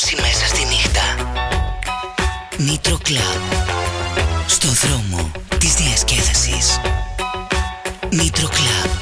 κάμψει μέσα στη νύχτα. Nitro Club. Στο δρόμο της διασκέδασης. Nitro Club.